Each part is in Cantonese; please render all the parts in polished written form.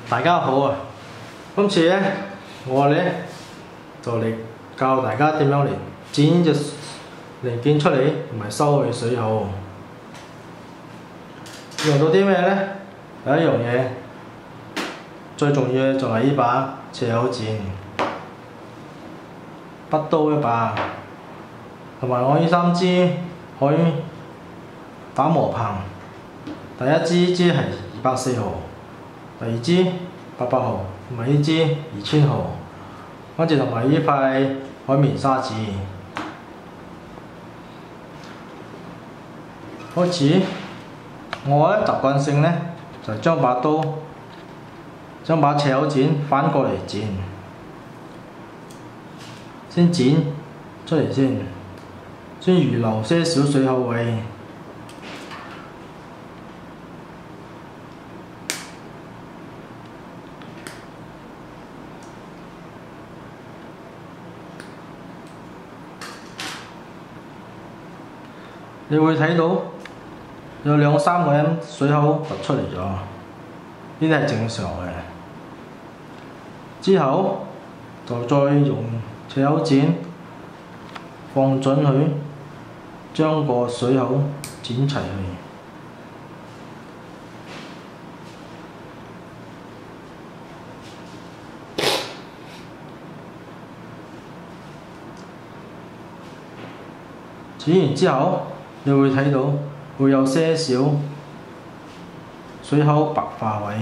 大家好啊！今次咧，我咧就嚟教大家點樣嚟剪隻零件出嚟，同埋收去水口。用到啲咩咧？第一樣嘢最重要嘅就係呢把斜口剪，筆刀一把，同埋我呢3支可以打磨棒。第一支係240毫，第二支800毫，同埋呢支2000毫，跟住同埋呢塊海綿砂紙。開始，我咧習慣性咧就係將把斜口剪反過嚟剪，先剪出嚟先預留些少水口位。你會睇到有2-3個M水口突出嚟咗，呢啲係正常嘅。之後就再用斜口剪放準佢，將個水口剪齊佢。剪完之後，你會睇到會有些少水口白化位，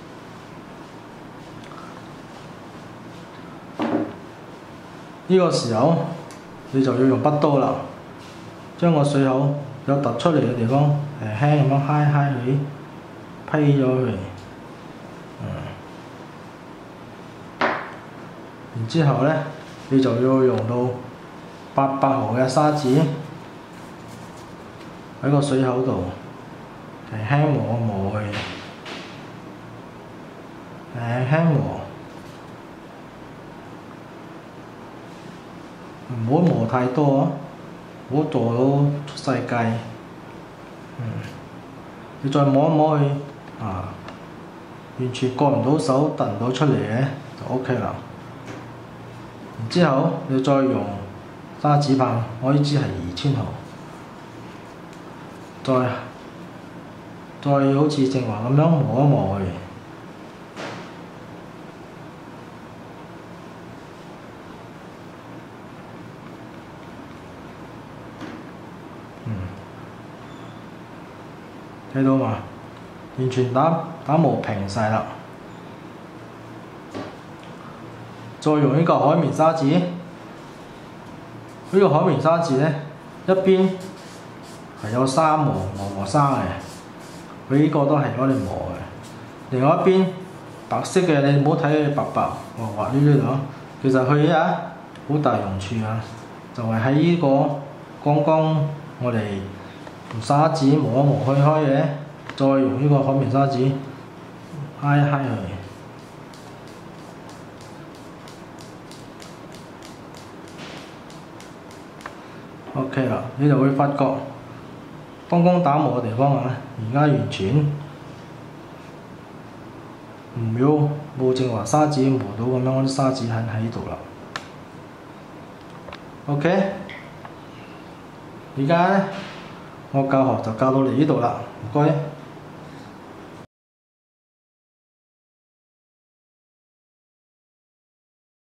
呢個時候你就要用筆刀啦，將個水口有突出嚟嘅地方輕輕咁樣揩佢，批咗佢。然之後咧，你就要用到800毫嘅砂紙喺個水口度輕輕磨佢，輕磨，唔好磨太多啊，唔好做到出世界。你再摸一摸佢，完全割唔到手，突唔到出嚟嘅就 OK 啦。然之後你再用砂紙棒，我呢支係2000毫。再好似正話咁樣磨一磨佢，睇到嘛？完全打磨平晒啦。再用呢個海綿砂紙，呢個海綿砂紙咧一邊係有砂磨砂嘅，佢呢個都係攞嚟磨嘅。另外一邊白色嘅，你唔好睇佢白白滑呢啲咯，其實佢好大用處啊，就係喺呢個剛剛我哋用砂紙磨一磨開嘅，再用呢個海綿砂紙揩一揩佢。OK 啦，你就會發覺剛剛打磨嘅地方而家完全冇正話砂紙磨到咁樣，嗰啲砂紙喺度啦。OK， 而家咧我教學就教到嚟呢度啦，唔該。